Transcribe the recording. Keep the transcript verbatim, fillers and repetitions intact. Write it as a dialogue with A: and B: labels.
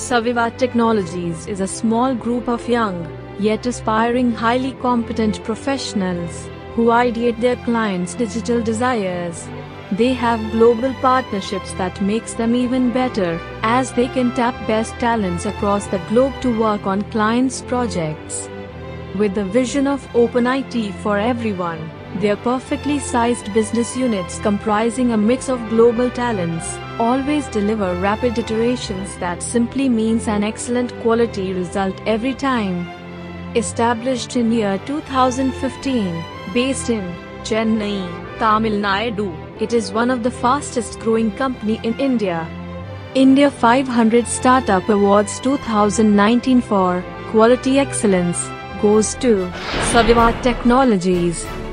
A: Saviva Technologies is a small group of young, yet aspiring highly competent professionals, who ideate their clients' digital desires. They have global partnerships that makes them even better, as they can tap best talents across the globe to work on clients' projects. With the vision of open I T for everyone, their perfectly sized business units comprising a mix of global talents, always deliver rapid iterations that simply means an excellent quality result every time. Established in year two thousand fifteen, based in Chennai, Tamil Nadu, it is one of the fastest growing company in India. India five hundred Startup Awards two thousand nineteen for Quality Excellence goes to Saviva Technologies.